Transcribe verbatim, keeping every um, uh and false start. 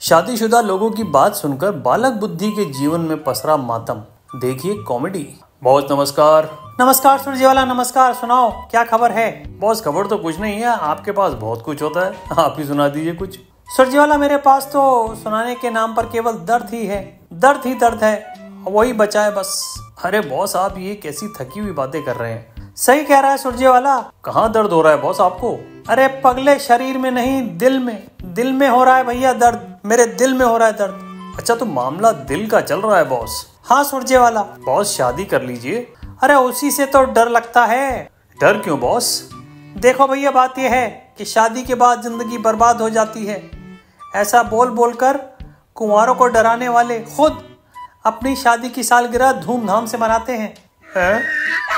शादीशुदा लोगों की बात सुनकर बालक बुद्धि के जीवन में पसरा मातम। देखिए कॉमेडी। बॉस नमस्कार। नमस्कार सुरजेवाला, नमस्कार। सुनाओ क्या खबर है? बॉस खबर तो कुछ नहीं है, आपके पास बहुत कुछ होता है, आप ही सुना दीजिए कुछ। सुरजेवाला मेरे पास तो सुनाने के नाम पर केवल दर्द ही है, दर्द ही दर्द है, वही बचा है बस। अरे बॉस आप ये कैसी थकी हुई बातें कर रहे हैं? सही कह रहा है सुरजेवाला। कहाँ दर्द हो रहा है बॉस आपको? अरे पगले, शरीर में नहीं दिल में, दिल में हो रहा है भैया दर्द, मेरे दिल में हो रहा है दर्द। अच्छा तो मामला दिल का चल रहा है बॉस? हाँ सुरजेवाला। बॉस शादी कर लीजिए। अरे उसी से तो डर लगता है। डर क्यों बॉस? देखो भैया, बात यह है कि शादी के बाद जिंदगी बर्बाद हो जाती है। ऐसा बोल बोलकर कुंवारों को डराने वाले खुद अपनी शादी की सालगिरह धूमधाम से मनाते हैं। हैं?